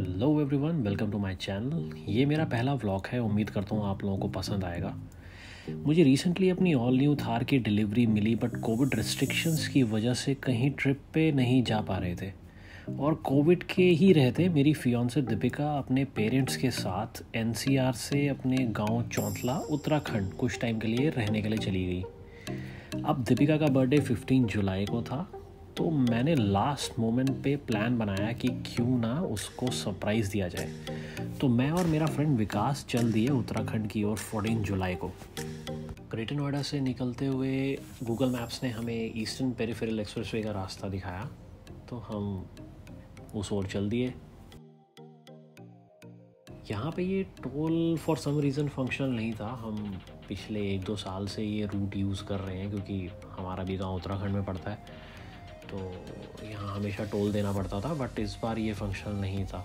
Hello everyone, welcome to my channel. ये मेरा पहला व्लॉग है। उम्मीद करता हूँ आप लोगों को पसंद आएगा। मुझे रिसेंटली अपनी ऑल न्यू थार की डिलीवरी मिली, बट कोविड रिस्ट्रिक्शंस की वजह से कहीं ट्रिप पे नहीं जा पा रहे थे। और कोविड के ही रहते मेरी फियांसे दीपिका अपने पेरेंट्स के साथ एनसीआर से अपने गांव चौंतला उत्तराखंड कुछ टाइम के लिए रहने के लिए चली गई। अब दीपिका का बर्थडे 15 जुलाई को था, तो मैंने लास्ट मोमेंट पे प्लान बनाया कि क्यों ना उसको सरप्राइज़ दिया जाए। तो मैं और मेरा फ्रेंड विकास चल दिए उत्तराखंड की ओर 14 जुलाई को। ग्रेटर नोएडा से निकलते हुए गूगल मैप्स ने हमें ईस्टर्न पेरिफेरल एक्सप्रेसवे का रास्ता दिखाया, तो हम उस ओर चल दिए। यहाँ पे ये toll for some reason functional नहीं था। हम पिछले 1-2 साल से ये रूट यूज़ कर रहे हैं, क्योंकि हमारा भी गांव उत्तराखंड में पड़ता है, तो यहाँ हमेशा टोल देना पड़ता था। बट इस बार ये फंक्शनल नहीं था।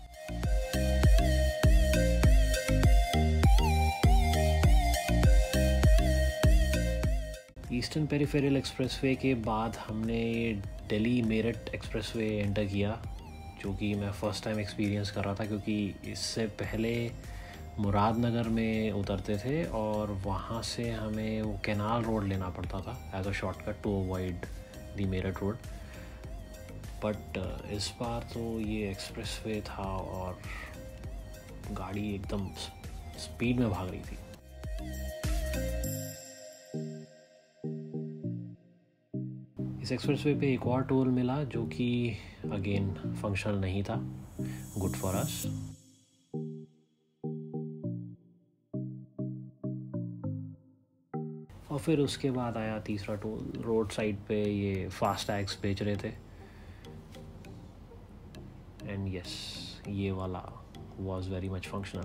ईस्टर्न पेरिफेरल एक्सप्रेसवे के बाद हमने दिल्ली मेरठ एक्सप्रेसवे एंटर किया, जो कि मैं फ़र्स्ट टाइम एक्सपीरियंस कर रहा था, क्योंकि इससे पहले मुरादनगर में उतरते थे और वहाँ से हमें वो कैनाल रोड लेना पड़ता था as a shortcut to avoid the Meerut road. But इस बार तो ये एक्सप्रेसवे था और गाड़ी एकदम स्पीड में भाग रही थी। इस एक्सप्रेसवे पे एक और टोल मिला, जो कि अगेन फंक्शनल नहीं था। Good for us. और फिर उसके बाद आया तीसरा टोल। रोड साइड पे ये फास्ट टैग्स बेच रहे थे, एंड यस, ये वाला वाज वेरी मच फंक्शनल।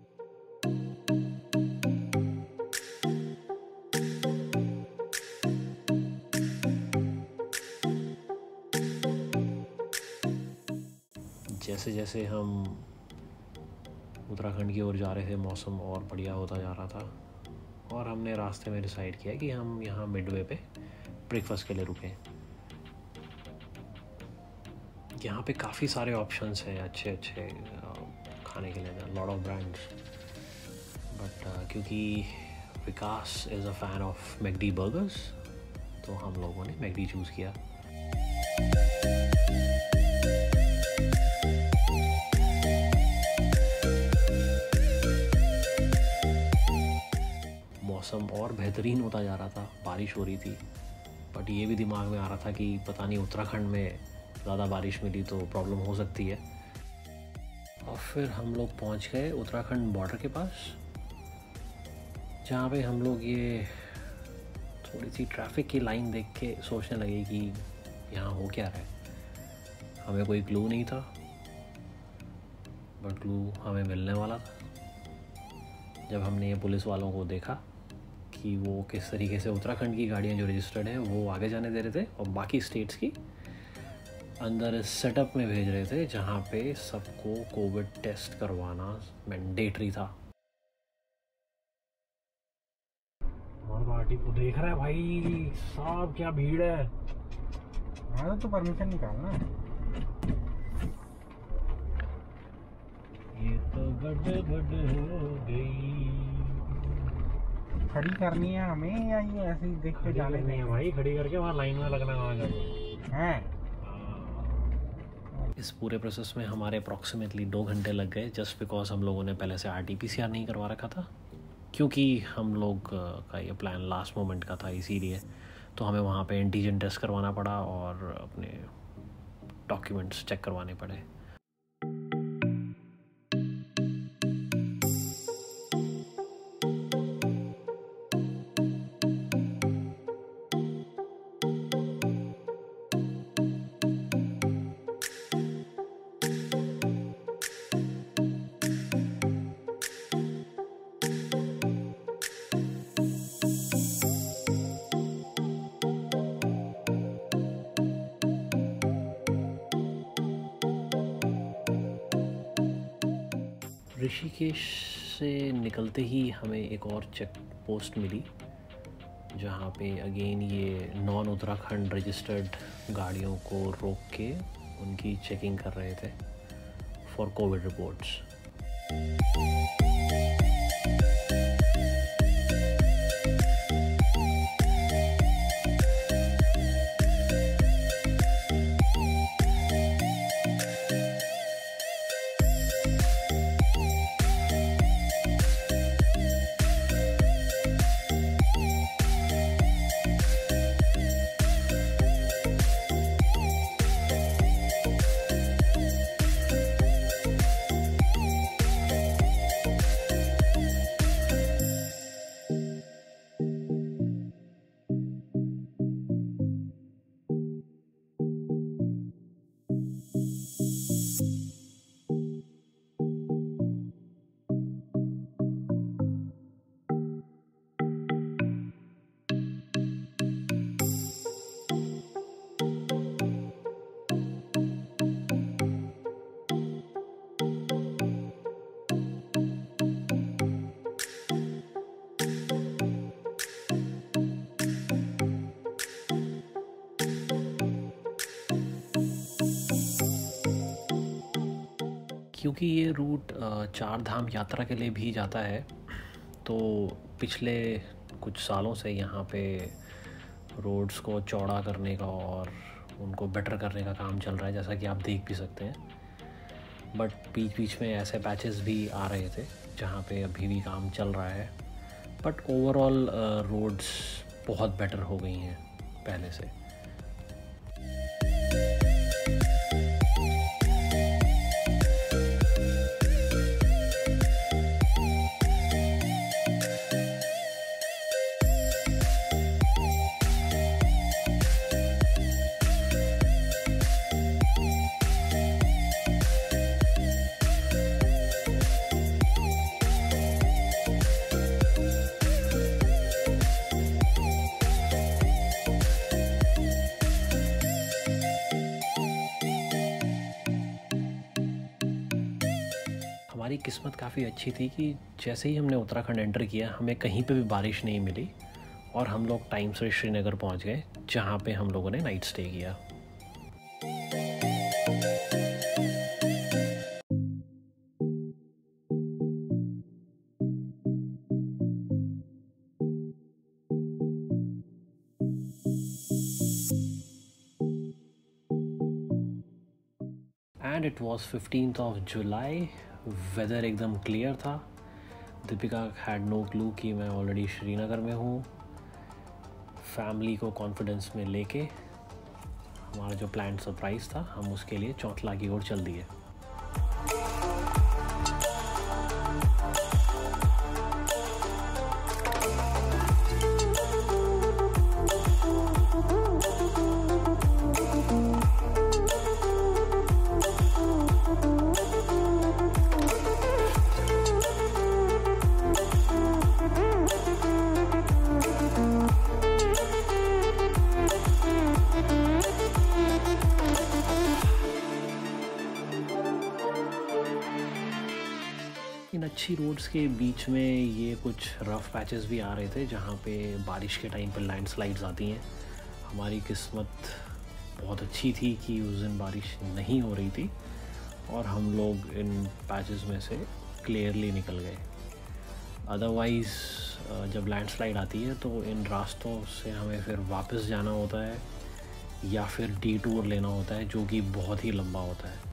जैसे जैसे हम उत्तराखंड की ओर जा रहे थे, मौसम और बढ़िया होता जा रहा था, और हमने रास्ते में डिसाइड किया कि हम यहाँ मिडवे पे ब्रेकफास्ट के लिए रुकें। यहाँ पे काफ़ी सारे ऑप्शंस हैं अच्छे अच्छे खाने के लिए, लॉट ऑफ ब्रांड्स। बट क्योंकि Vikas is a fan of McD burgers, तो हम लोगों ने मैकडी चूज़ किया। मौसम और बेहतरीन होता जा रहा था, बारिश हो रही थी। बट ये भी दिमाग में आ रहा था कि पता नहीं उत्तराखंड में ज़्यादा बारिश मिली तो प्रॉब्लम हो सकती है। और फिर हम लोग पहुंच गए उत्तराखंड बॉर्डर के पास, जहाँ पे हम लोग ये थोड़ी सी ट्रैफिक की लाइन देख के सोचने लगे कि यहाँ हो क्या रहा है। हमें कोई क्लू नहीं था, बट क्लू हमें मिलने वाला था जब हमने ये पुलिस वालों को देखा कि वो किस तरीके से उत्तराखंड की गाड़ियाँ जो रजिस्टर्ड हैं वो आगे जाने दे रहे थे, और बाकी स्टेट्स की अंदर इस सेटअप में भेज रहे थे, जहाँ पे सबको कोविड टेस्ट करवाना मैंडेटरी था। को देख रहा है भाई साहब, क्या भीड़ है। हाँ तो परमिशन निकालना। ये तो गड़बड़ हो गई। खड़ी करनी है हमें या ये ऐसे ही देख के जाने नहीं है भाई, खड़ी करके वहाँ लाइन में लगना वहाँ जाके हैं। इस पूरे प्रोसेस में हमारे अप्रॉक्सीमेटली 2 घंटे लग गए, जस्ट बिकॉज हम लोगों ने पहले से RT-PCR नहीं करवा रखा था, क्योंकि हम लोग का ये प्लान लास्ट मोमेंट का था, इसीलिए तो हमें वहाँ पे एंटीजन टेस्ट करवाना पड़ा और अपने डॉक्यूमेंट्स चेक करवाने पड़े। ऋषिकेश से निकलते ही हमें एक और चेक पोस्ट मिली, जहाँ पे अगेन ये नॉन उत्तराखंड रजिस्टर्ड गाड़ियों को रोक के उनकी चेकिंग कर रहे थे for COVID reports. क्योंकि ये रूट चार धाम यात्रा के लिए भी जाता है, तो पिछले कुछ सालों से यहाँ पे रोड्स को चौड़ा करने का और उनको बेटर करने का काम चल रहा है, जैसा कि आप देख भी सकते हैं। बट बीच बीच में ऐसे पैचेस भी आ रहे थे जहाँ पे अभी भी काम चल रहा है, बट ओवरऑल रोड्स बहुत बेटर हो गई हैं पहले से। हमारी किस्मत काफ़ी अच्छी थी कि जैसे ही हमने उत्तराखंड एंटर किया हमें कहीं पे भी बारिश नहीं मिली और हम लोग टाइम से श्रीनगर पहुंच गए, जहां पे हम लोगों ने नाइट स्टे किया। And it was 15th of July। Weather एकदम क्लियर था। दीपिका हैड नो क्लू कि मैं ऑलरेडी श्रीनगर में हूँ। फैमिली को कॉन्फिडेंस में लेके हमारा जो प्लान सरप्राइज़ था, हम उसके लिए चौथला की ओर चल दिए। इन अच्छी रोड्स के बीच में ये कुछ रफ़ पैचेस भी आ रहे थे जहाँ पे बारिश के टाइम पर लैंडस्लाइड्स आती हैं। हमारी किस्मत बहुत अच्छी थी कि उस दिन बारिश नहीं हो रही थी और हम लोग इन पैचेस में से क्लियरली निकल गए। अदरवाइज़ जब लैंडस्लाइड आती है तो इन रास्तों से हमें फिर वापस जाना होता है या फिर डिटूर लेना होता है, जो कि बहुत ही लंबा होता है।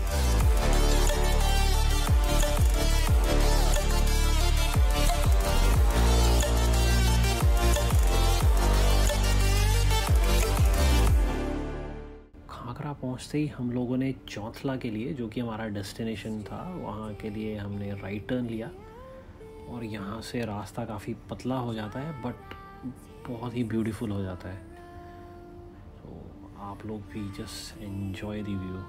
खागरा पहुंचते ही हम लोगों ने चौथला के लिए, जो कि हमारा डेस्टिनेशन था, वहाँ के लिए हमने राइट टर्न लिया और यहाँ से रास्ता काफ़ी पतला हो जाता है बट बहुत ही ब्यूटीफुल हो जाता है। तो आप लोग भी जस्ट एंजॉय द व्यू।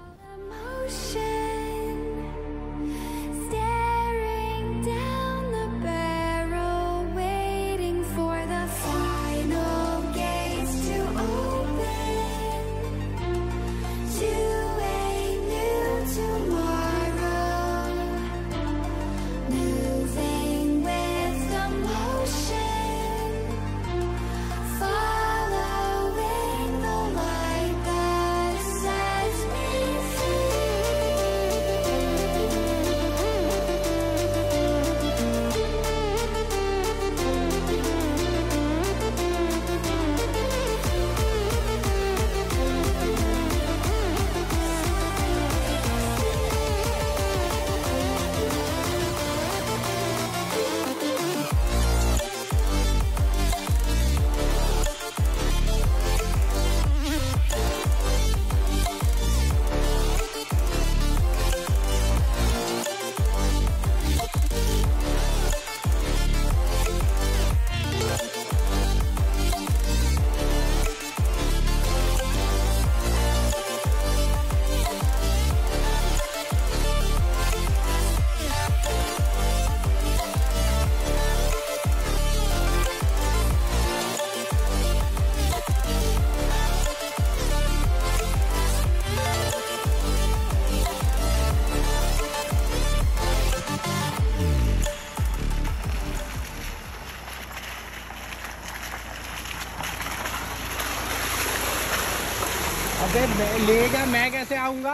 ले जा, मैं कैसे आऊंगा?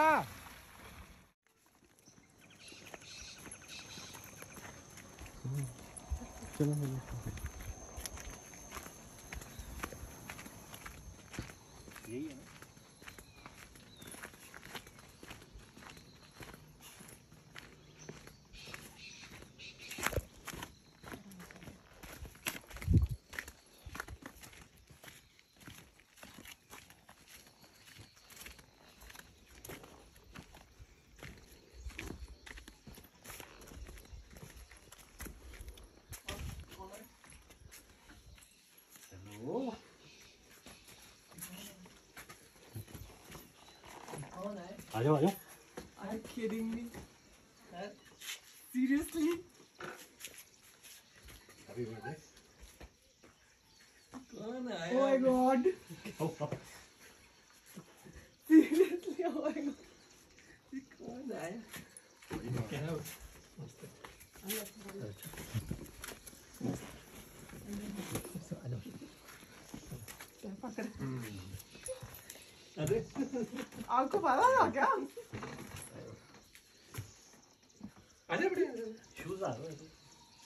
चलो यही है ना। आ जाओ आ जाओ। Are you kidding me? Seriously? Happy birthday. कौन आया? Oh my god! Seriously? Oh my god! कौन आया? क्या है? अरे आपको पता था क्या? अरे बड़े शूज आ रहे हैं।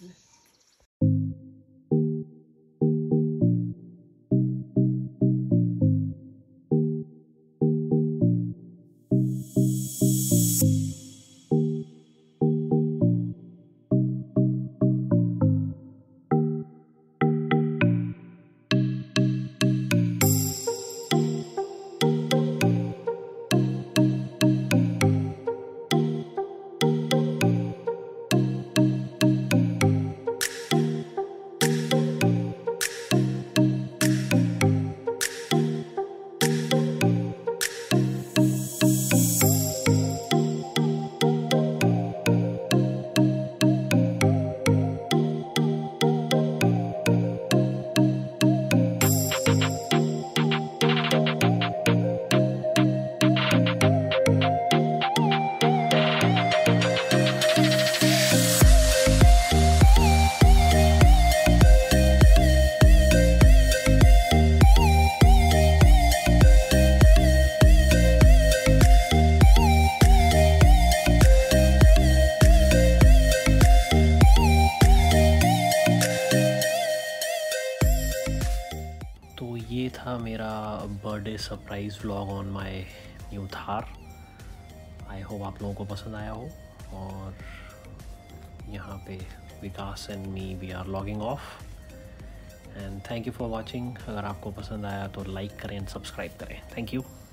तो ये था मेरा birthday surprise vlog on my new Thar. I hope आप लोगों को पसंद आया हो। और यहाँ पे Vikas and me we are logging off and thank you for watching. अगर आपको पसंद आया तो लाइक करें एंड सब्सक्राइब करें। Thank you.